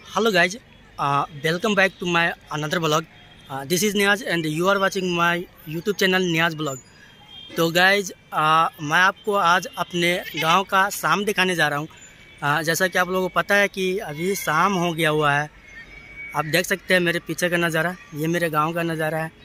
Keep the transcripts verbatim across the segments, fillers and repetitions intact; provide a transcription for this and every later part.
Hello guys, uh, welcome back to my another vlog. Uh, this is Niaz and you are watching my YouTube channel Niaz Vlog. तो guys मैं आपको आज अपने गांव का शाम दिखाने जा रहा हूं। uh, जैसा कि आप लोगों को पता है कि अभी शाम हो गया हुआ है। आप देख सकते हैं मेरे पीछे का नज़ारा, ये मेरे गांव का नज़ारा है।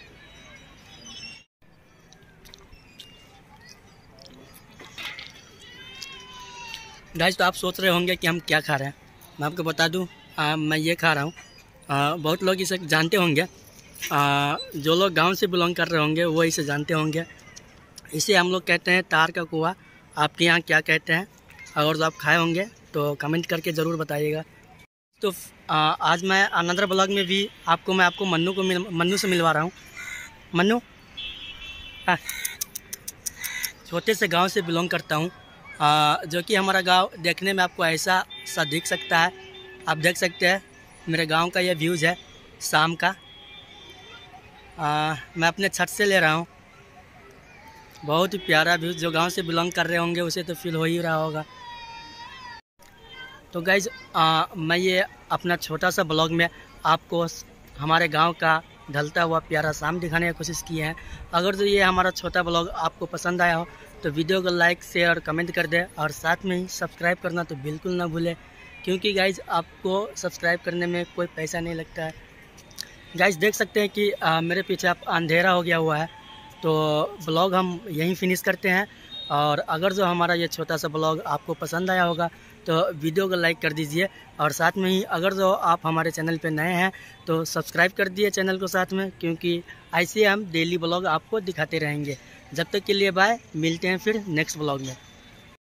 गाइज तो आप सोच रहे होंगे कि हम क्या खा रहे हैं। मैं आपको बता दूं, आ, मैं ये खा रहा हूँ। आ, बहुत लोग इसे जानते होंगे। आ, जो लोग गांव से बिलोंग कर रहे होंगे वो इसे जानते होंगे। इसे हम लोग कहते हैं तार का कुआं। आपके यहाँ क्या कहते हैं? अगर तो आप खाए होंगे तो कमेंट करके ज़रूर बताइएगा। तो आ, आज मैं अनदर ब्लॉग में भी आपको मैं आपको मन्नू को मिल मन्नू से मिलवा रहा हूँ। मन्नू, हाँ, छोटे से गांव से बिलोंग करता हूँ, जो कि हमारा गांव देखने में आपको ऐसा सा दिख सकता है। आप देख सकते हैं मेरे गांव का ये व्यूज़ है शाम का। आ, मैं अपने छत से ले रहा हूँ। बहुत ही प्यारा व्यूज़, जो गांव से बिलोंग कर रहे होंगे उसे तो फील हो ही रहा होगा। तो गाइज मैं ये अपना छोटा सा ब्लॉग में आपको हमारे गांव का ढलता हुआ प्यारा शाम दिखाने की कोशिश की है। अगर तो ये हमारा छोटा ब्लॉग आपको पसंद आया हो तो वीडियो को लाइक शेयर और कमेंट कर दें, और साथ में ही सब्सक्राइब करना तो बिल्कुल ना भूलें, क्योंकि गाइज आपको सब्सक्राइब करने में कोई पैसा नहीं लगता है। गाइज देख सकते हैं कि आ, मेरे पीछे आप अंधेरा हो गया हुआ है। तो ब्लॉग हम यहीं फिनिश करते हैं। और अगर जो हमारा ये छोटा सा ब्लॉग आपको पसंद आया होगा तो वीडियो को लाइक कर दीजिए, और साथ में ही अगर जो आप हमारे चैनल पे नए हैं तो सब्सक्राइब कर दिए चैनल को साथ में, क्योंकि ऐसे हम डेली ब्लॉग आपको दिखाते रहेंगे। जब तक के लिए बाय, मिलते हैं फिर नेक्स्ट ब्लॉग में।